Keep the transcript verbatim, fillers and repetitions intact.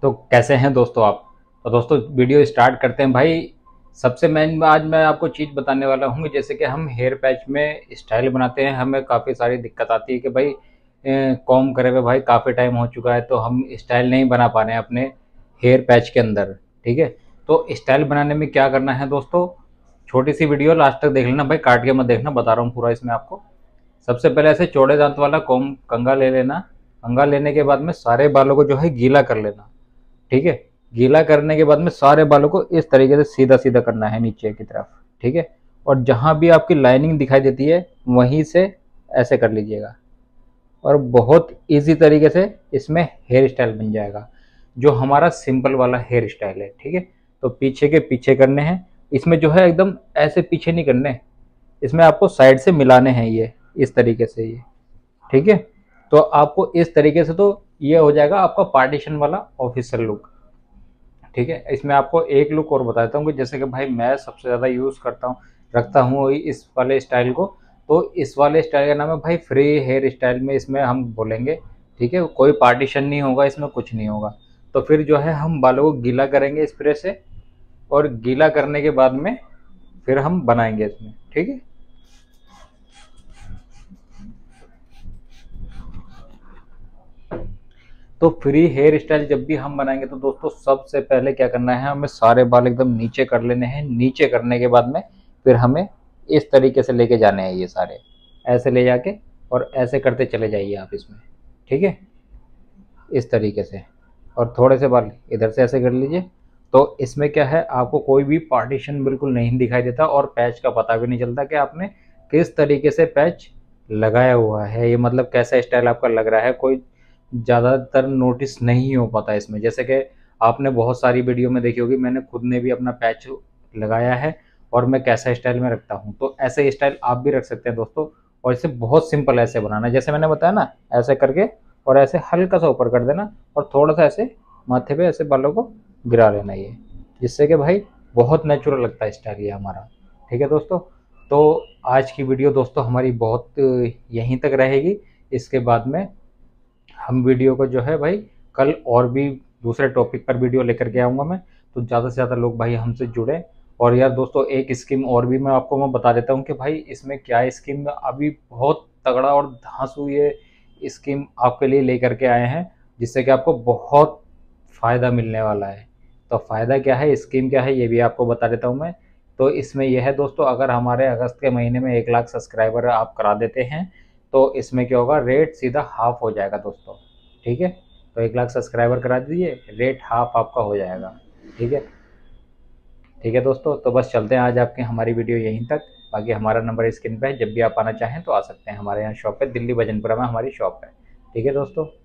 तो कैसे हैं दोस्तों आप। तो दोस्तों वीडियो स्टार्ट करते हैं भाई। सबसे मेन आज मैं आपको चीज़ बताने वाला हूँ, जैसे कि हम हेयर पैच में स्टाइल बनाते हैं, हमें काफ़ी सारी दिक्कत आती है कि भाई कॉम करे हुए भाई काफ़ी टाइम हो चुका है तो हम स्टाइल नहीं बना पा रहे हैं अपने हेयर पैच के अंदर। ठीक है, तो स्टाइल बनाने में क्या करना है दोस्तों, छोटी सी वीडियो लास्ट तक देख लेना भाई, काट के मत देखना, बता रहा हूँ पूरा इसमें आपको। सबसे पहले ऐसे चौड़े दांत वाला कॉम कंघा ले लेना। कंघा लेने के बाद में सारे बालों को जो है गीला कर लेना। ठीक है, गीला करने के बाद में सारे बालों को इस तरीके से सीधा सीधा करना है नीचे की तरफ। ठीक है, और जहां भी आपकी लाइनिंग दिखाई देती है वहीं से ऐसे कर लीजिएगा और बहुत इजी तरीके से इसमें हेयर स्टाइल बन जाएगा, जो हमारा सिंपल वाला हेयर स्टाइल है। ठीक है, तो पीछे के पीछे करने हैं, इसमें जो है एकदम ऐसे पीछे नहीं करने, इसमें आपको साइड से मिलाने हैं ये इस तरीके से ये। ठीक है, तो आपको इस तरीके से तो ये हो जाएगा आपका पार्टीशन वाला ऑफिशियल लुक। ठीक है, इसमें आपको एक लुक और बताता हूँ कि जैसे कि भाई मैं सबसे ज़्यादा यूज़ करता हूँ रखता हूँ इस वाले स्टाइल को। तो इस वाले स्टाइल का नाम है भाई फ्री हेयर स्टाइल में इसमें हम बोलेंगे। ठीक है, कोई पार्टीशन नहीं होगा इसमें, कुछ नहीं होगा। तो फिर जो है हम बालों को गीला करेंगे स्प्रे से, और गीला करने के बाद में फिर हम बनाएंगे इसमें। ठीक है, तो फ्री हेयर स्टाइल जब भी हम बनाएंगे तो दोस्तों सबसे पहले क्या करना है, हमें सारे बाल एकदम नीचे कर लेने हैं। नीचे करने के बाद में फिर हमें इस तरीके से लेके जाने हैं ये सारे, ऐसे ले जाके और ऐसे करते चले जाइए आप इसमें। ठीक है, इस तरीके से, और थोड़े से बाल इधर से ऐसे कर लीजिए। तो इसमें क्या है, आपको कोई भी पार्टीशन बिल्कुल नहीं दिखाई देता और पैच का पता भी नहीं चलता कि आपने किस तरीके से पैच लगाया हुआ है, ये मतलब कैसा स्टाइल आपका लग रहा है, कोई ज़्यादातर नोटिस नहीं हो पाता इसमें। जैसे कि आपने बहुत सारी वीडियो में देखी होगी, मैंने खुद ने भी अपना पैच लगाया है और मैं कैसा स्टाइल में रखता हूँ, तो ऐसे स्टाइल आप भी रख सकते हैं दोस्तों। और इसे बहुत सिंपल ऐसे बनाना है, जैसे मैंने बताया ना, ऐसे करके और ऐसे हल्का सा ऊपर कर देना और थोड़ा सा ऐसे माथे पे ऐसे बालों को गिरा लेना ये, जिससे कि भाई बहुत नेचुरल लगता है स्टाइल ये हमारा। ठीक है दोस्तों, तो आज की वीडियो दोस्तों हमारी बहुत यहीं तक रहेगी। इसके बाद में हम वीडियो को जो है भाई कल और भी दूसरे टॉपिक पर वीडियो लेकर के आऊँगा मैं, तो ज़्यादा से ज़्यादा लोग भाई हमसे जुड़े। और यार दोस्तों एक स्कीम और भी मैं आपको मैं बता देता हूँ कि भाई इसमें क्या स्कीम अभी बहुत तगड़ा और धांसू ये स्कीम आपके लिए लेकर के आए हैं, जिससे कि आपको बहुत फ़ायदा मिलने वाला है। तो फ़ायदा क्या है, स्कीम क्या है, ये भी आपको बता देता हूँ मैं। तो इसमें यह है दोस्तों, अगर हमारे अगस्त के महीने में एक लाख सब्सक्राइबर आप करा देते हैं तो इसमें क्या होगा, रेट सीधा हाफ हो जाएगा दोस्तों। ठीक है, तो एक लाख सब्सक्राइबर करा दीजिए, रेट हाफ आपका हो जाएगा। ठीक है, ठीक है दोस्तों, तो बस चलते हैं आज आपके हमारी वीडियो यहीं तक। बाकी हमारा नंबर स्क्रीन पे है, जब भी आप आना चाहें तो आ सकते हैं हमारे यहाँ शॉप पे, दिल्ली भजनपुरा में हमारी शॉप है। ठीक है दोस्तों।